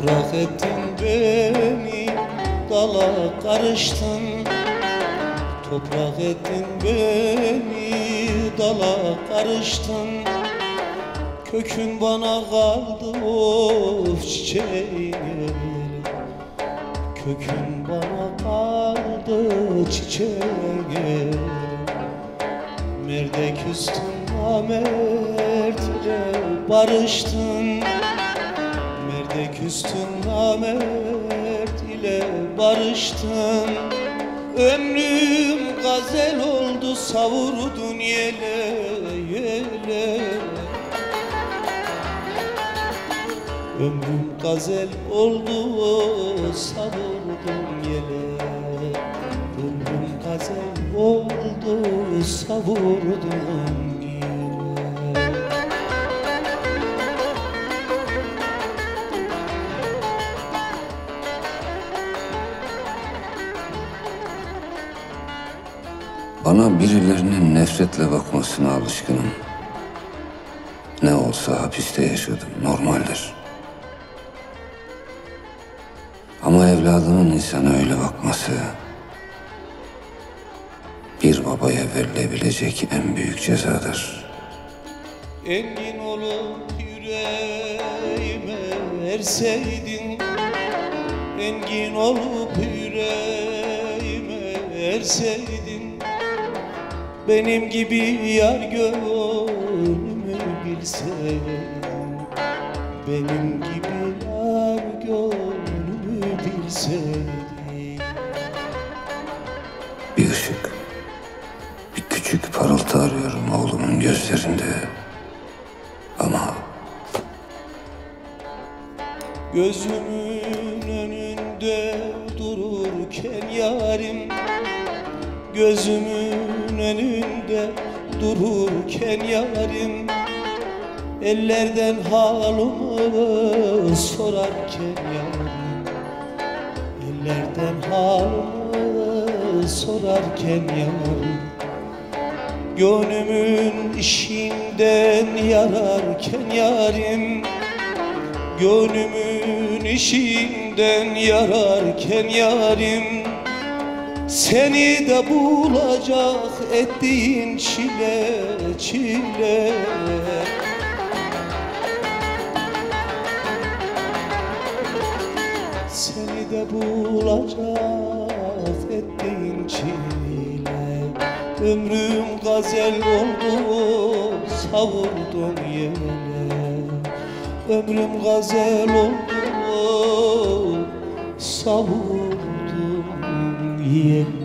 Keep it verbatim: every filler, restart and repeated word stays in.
Toprak ettin beni, dala karıştın. Toprak ettin beni, dala karıştın. Kökün bana kaldı of çiçeğim. Kökün bana kaldı çiçeğim. Merde küstün namert ile barıştın. Merde küstün namert ile barıştın. Ömrüm gazel oldu savurdun yele yele. Ömrüm gazel oldu savurdun yele. Ömrüm gazel oldu savurdun yele. Bana birilerinin nefretle bakmasına alışkınım. Ne olsa hapiste yaşadım, normaldir. Ama evladının insana öyle bakması, bir babaya verilebilecek en büyük cezadır. Engin olup yüreğime erseydin, engin olup yüreğime erseydin, benim gibi yar gönlümü bilseydin, benim gibi yar gönlümü bilseydin. Bir ışık, bir küçük parıltı arıyorum oğlumun gözlerinde. Ama gözümün önünde dururken yarim, gözümün önünde dururken yarim, ellerden halımı sorarken yarim, ellerden halımı sorarken yarim, gönlümün işinden yararken yarim, gönlümün işinden yararken yarim, seni de bulacak ettiğin çile çile. Seni de bulacak ettiğin çile. Ömrüm gazel oldu savurdun yele. Ömrüm gazel oldu savurdun yele.